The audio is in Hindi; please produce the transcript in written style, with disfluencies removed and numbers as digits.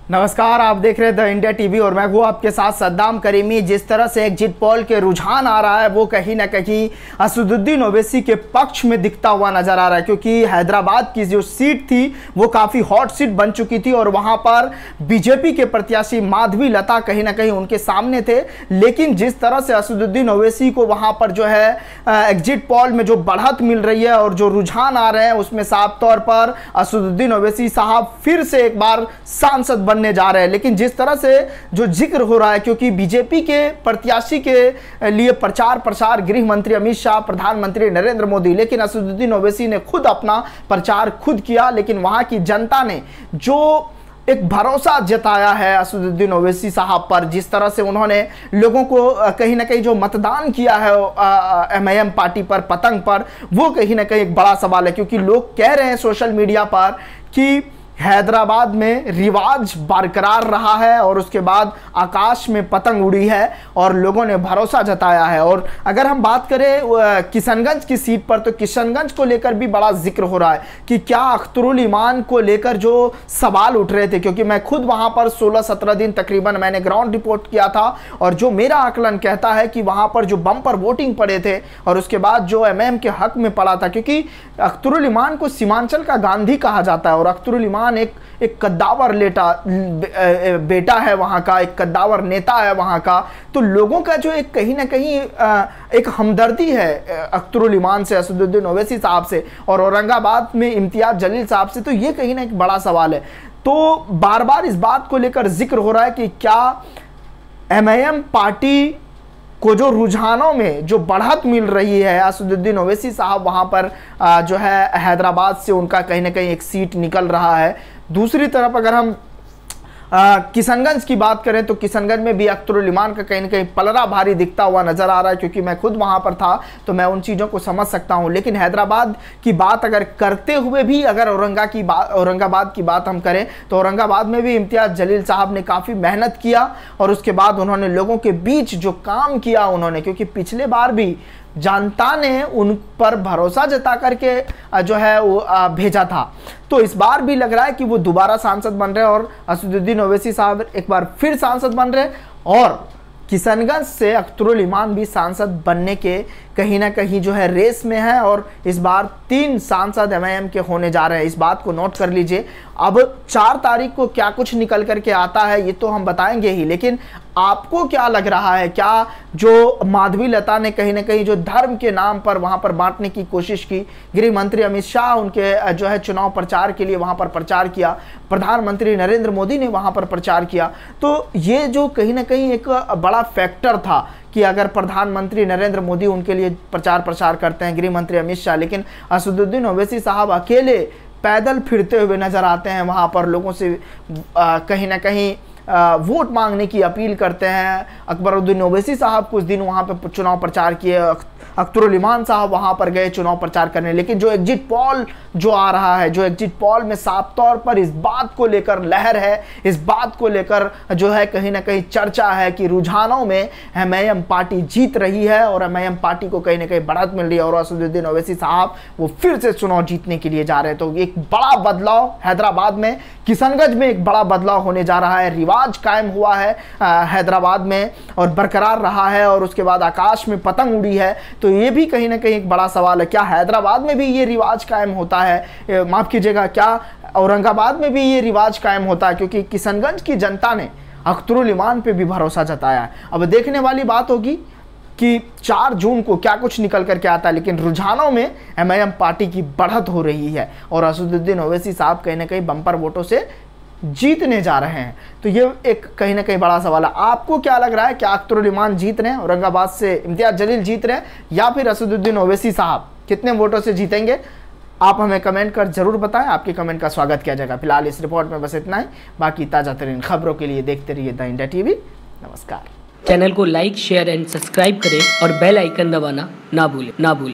नमस्कार, आप देख रहे हैं द इंडिया टीवी और मैं हूँ आपके साथ सद्दाम करीमी। जिस तरह से एग्जिट पोल के रुझान आ रहा है वो कहीं ना कहीं असदुद्दीन ओवैसी के पक्ष में दिखता हुआ नजर आ रहा है, क्योंकि हैदराबाद की जो सीट थी वो काफ़ी हॉट सीट बन चुकी थी और वहाँ पर बीजेपी के प्रत्याशी माधवी लता कहीं ना कहीं उनके सामने थे। लेकिन जिस तरह से असदुद्दीन ओवैसी को वहाँ पर जो है एग्जिट पोल में जो बढ़त मिल रही है और जो रुझान आ रहे हैं उसमें साफ तौर पर असदुद्दीन ओवैसी साहब फिर से एक बार सांसद बनने जा रहे हैं। लेकिन जिस तरह से जो जिक्र हो रहा है, क्योंकि बीजेपी के प्रत्याशी के लिए प्रचार प्रसार गृह मंत्री अमित शाह, प्रधानमंत्री नरेंद्र मोदी, लेकिन असदुद्दीन ओवैसी ने खुद अपना प्रचार खुद किया। लेकिन वहां की जनता ने जो एक भरोसा जताया है असदुद्दीन ओवैसी साहब पर, जिस तरह से उन्होंने लोगों को कहीं ना कहीं जो मतदान किया है एमआईएम पार्टी पर, पतंग पर, वो कहीं ना कहीं एक बड़ा सवाल है। क्योंकि लोग कह रहे हैं सोशल मीडिया पर कि हैदराबाद में रिवाज बरकरार रहा है और उसके बाद आकाश में पतंग उड़ी है और लोगों ने भरोसा जताया है। और अगर हम बात करें किशनगंज की सीट पर, तो किशनगंज को लेकर भी बड़ा जिक्र हो रहा है कि क्या अख्तरुल ईमान को लेकर जो सवाल उठ रहे थे, क्योंकि मैं खुद वहां पर 16-17 दिन तकरीबन मैंने ग्राउंड रिपोर्ट किया था और जो मेरा आकलन कहता है कि वहां पर जो बम्पर वोटिंग पड़े थे और उसके बाद जो एमएम के हक में पड़ा था, क्योंकि अख्तरुल ईमान को सीमांचल का गांधी कहा जाता है और अख्तरुल ईमान एक कद्दावर बेटा है वहां का, एक कद्दावर नेता है वहां का। तो लोगों का जो एक कहीं ना कहीं एक हमदर्दी है अख्तरुल ईमान से, असदुद्दीन ओवैसी साहब से और औरंगाबाद में इम्तियाज जलील साहब से, तो ये कहीं ना एक बड़ा सवाल है। तो बार बार इस बात को लेकर जिक्र हो रहा है कि क्या एमआईएम पार्टी को जो रुझानों में जो बढ़त मिल रही है, असदुद्दीन ओवैसी साहब वहां पर जो है हैदराबाद से उनका कहीं ना कहीं एक सीट निकल रहा है। दूसरी तरफ अगर हम किशनगंज की बात करें तो किशनगंज में भी अख्तरुल ईमान का कहीं ना कहीं पलड़ा भारी दिखता हुआ नजर आ रहा है, क्योंकि मैं खुद वहां पर था तो मैं उन चीज़ों को समझ सकता हूं। लेकिन हैदराबाद की बात अगर करते हुए भी अगर औरंगाबाद की बात हम करें तो औरंगाबाद में भी इम्तियाज जलील साहब ने काफ़ी मेहनत किया और उसके बाद उन्होंने लोगों के बीच जो काम किया उन्होंने, क्योंकि पिछले बार भी जनता ने उन पर भरोसा जता करके जो है वो भेजा था, तो इस बार भी लग रहा है कि वो दोबारा सांसद बन रहे हैं और असदुद्दीन ओवैसी साहब एक बार फिर सांसद बन रहे हैं और किशनगंज से अख्तरुल ईमान भी सांसद बनने के कहीं ना कहीं जो है रेस में है और इस बार 3 सांसद एमआईएम के होने जा रहे हैं। इस बात को नोट कर लीजिए। अब 4 तारीख को क्या कुछ निकल करके आता है ये तो हम बताएंगे ही, लेकिन आपको क्या लग रहा है? क्या जो माधवी लता ने कहीं ना कहीं जो धर्म के नाम पर वहां पर बांटने की कोशिश की, गृह मंत्री अमित शाह उनके जो है चुनाव प्रचार के लिए वहां पर प्रचार किया, प्रधानमंत्री नरेंद्र मोदी ने वहां पर प्रचार किया, तो ये जो कहीं ना कहीं एक बड़ा फैक्टर था कि अगर प्रधानमंत्री नरेंद्र मोदी उनके लिए प्रचार प्रसार करते हैं, गृह मंत्री अमित शाह, लेकिन असदुद्दीन ओवैसी साहब अकेले पैदल फिरते हुए नजर आते हैं वहां पर, लोगों से कहीं ना कहीं वोट मांगने की अपील करते हैं। अकबरुद्दीन ओवैसी साहब कुछ दिन वहां पर चुनाव प्रचार किए, अख्तरुल ईमान साहब वहां पर गए चुनाव प्रचार करने। लेकिन जो एग्जिट पोल जो आ रहा है, जो एग्जिट पोल में साफ तौर पर इस बात को लेकर लहर है, इस बात को लेकर जो है कहीं ना कहीं चर्चा है कि रुझानों में एमआईएम पार्टी जीत रही है और एमआईएम पार्टी को कहीं ना कहीं बढ़त मिल रही है और असदुद्दीन ओवैसी साहब वो फिर से चुनाव जीतने के लिए जा रहे हैं। तो एक बड़ा बदलाव हैदराबाद में, किशनगंज में एक बड़ा बदलाव होने जा रहा है। रिवाज कायम हुआ है हैदराबाद में और बरकरार रहा है और उसके बाद आकाश में पतंग उड़ी है, तो ये भी कहीं ना कहीं एक बड़ा सवाल है। क्या हैदराबाद में भी ये रिवाज कायम होता है, माफ कीजिएगा, क्या औरंगाबाद में भी ये रिवाज कायम होता है? क्योंकि किशनगंज की जनता ने अख्तरुल ईमान पे भी भरोसा जताया है। अब देखने वाली बात होगी कि 4 जून को क्या कुछ निकल करके आता है, लेकिन रुझानों में एमआईएम पार्टी की बढ़त हो रही है और असदुद्दीन ओवैसी साहब कहीं ना कहीं बम्पर वोटों से जीतने जा रहे हैं। तो ये एक कहीं ना कहीं बड़ा सवाल है। आपको क्या लग रहा है? क्या अख्तरुल ईमान जीत रहे हैं, औरंगाबाद से इम्तियाज जलील जीत रहे हैं, या फिर असदुद्दीन ओवैसी साहब कितने वोटों से जीतेंगे? आप हमें कमेंट कर जरूर बताएं, आपके कमेंट का स्वागत किया जाएगा। फिलहाल इस रिपोर्ट में बस इतना ही, बाकी ताज़ा तरीन खबरों के लिए देखते रहिए द इंडिया टीवी। नमस्कार। चैनल को लाइक, शेयर एंड सब्सक्राइब करें और बेल आइकन दबाना ना भूलें।